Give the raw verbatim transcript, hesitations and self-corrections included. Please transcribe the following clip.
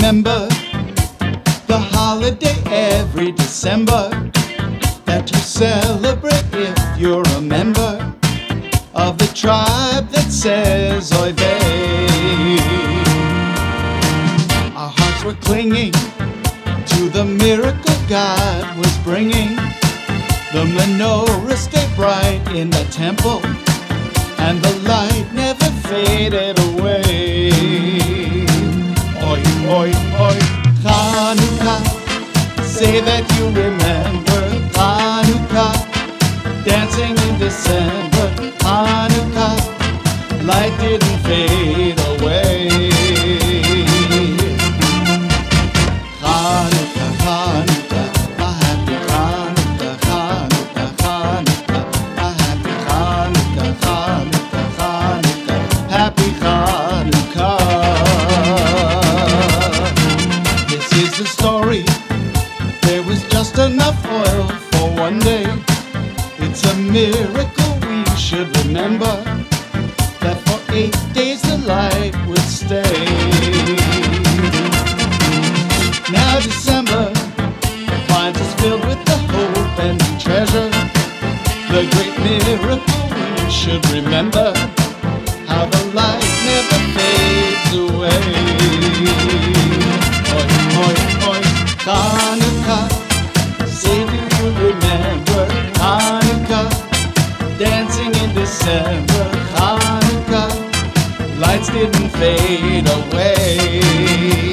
remember the holiday every December that you celebrate if you're a member of the tribe that says oy vey. Our hearts were clinging to the miracle God was bringing. The menorah stayed bright in the temple, and the light never faded away. Oi, oi, oi, Hanukkah, say that you remember Hanukkah, dancing in December. Hanukkah, light didn't fade away. Hanukkah, Hanukkah, a happy Hanukkah, Hanukkah, Hanukkah, a happy Hanukkah, Hanukkah, Hanukkah, happy Hanukkah. This is the story. There was just enough oil for one day. It's a miracle we should remember, that for eight days the light would stay. Now December finds us filled with the hope and the treasure, the great miracle we should remember, how the light never fades away. Oi, oi, oi, Hanukkah, say do you remember Hanukkah, dancing in December. Hanukkah, lights didn't fade away.